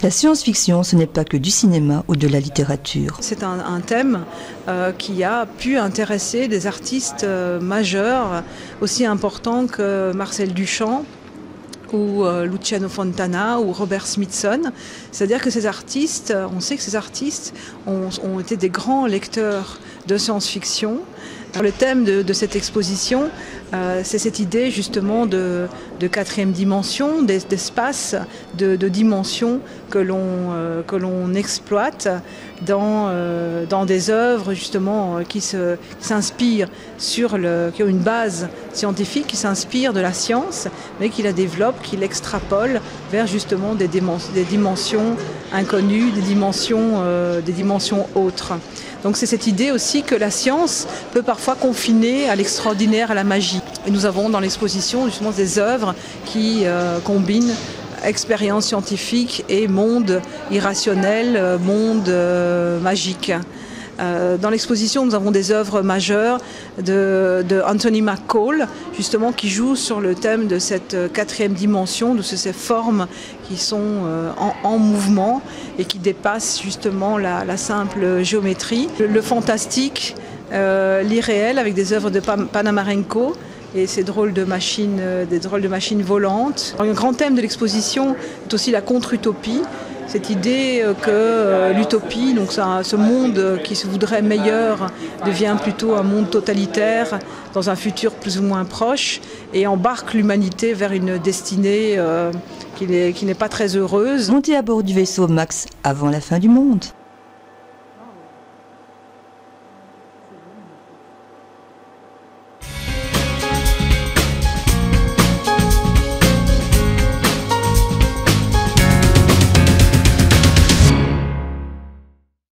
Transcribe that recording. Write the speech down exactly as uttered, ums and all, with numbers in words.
La science-fiction, ce n'est pas que du cinéma ou de la littérature. C'est un, un thème euh, qui a pu intéresser des artistes euh, majeurs, aussi importants que Marcel Duchamp ou euh, Luciano Fontana ou Robert Smithson. C'est-à-dire que ces artistes, on sait que ces artistes ont, ont été des grands lecteurs de science-fiction. Le thème de, de cette exposition, euh, c'est cette idée justement de, de quatrième dimension, d'espace, de, de dimension que l'on euh, que l'on exploite dans, euh, dans des œuvres justement qui se, qui s'inspirent sur le, qui ont une base scientifique, qui s'inspirent de la science, mais qui la développent, qui l'extrapolent vers justement des, des dimensions inconnues, des dimensions, euh, des dimensions autres. Donc c'est cette idée aussi que la science peut parfois confiner à l'extraordinaire, à la magie. Et nous avons dans l'exposition justement des œuvres qui euh, combinent expérience scientifique et monde irrationnel, monde euh, magique. Euh, dans l'exposition, nous avons des œuvres majeures de, de Anthony McCall, justement, qui joue sur le thème de cette quatrième dimension, de ces formes qui sont euh, en, en mouvement et qui dépassent justement la, la simple géométrie. Le, le fantastique, euh, l'irréel, avec des œuvres de Panamarenko et ces drôles de machines, euh, des drôles de machines volantes. Un grand thème de l'exposition est aussi la contre-utopie. Cette idée que euh, l'utopie, donc ça, ce monde qui se voudrait meilleur, devient plutôt un monde totalitaire dans un futur plus ou moins proche et embarque l'humanité vers une destinée euh, qui n'est, qui n'est pas très heureuse. Montez à bord du vaisseau Max avant la fin du monde.